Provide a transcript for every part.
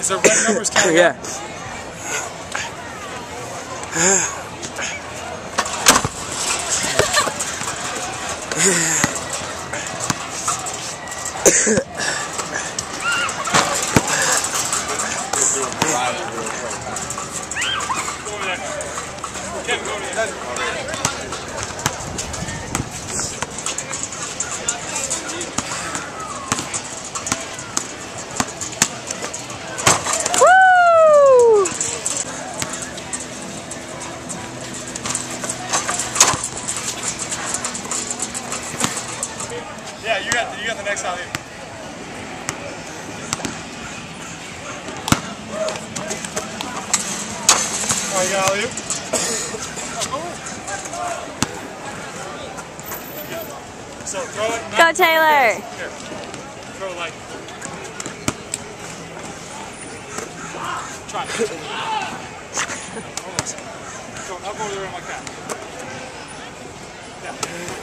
Is there red numbers counting? Yeah. Yeah, you got the next alley. Oh, you got alley? So throw it. Go, Taylor. Here. Throw it like. Try it. Almost. Go up over the rim like that. Yeah.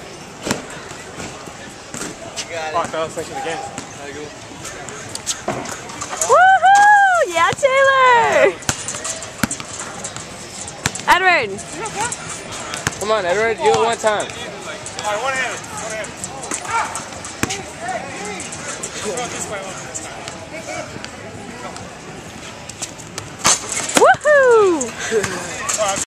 Alright, fellas, thanks for the game. Woohoo! Yeah, Taylor! Edward! Come on, Edward, do it one time. Alright, one-handed. One-handed. Throw it this way a little bit this time. Woohoo!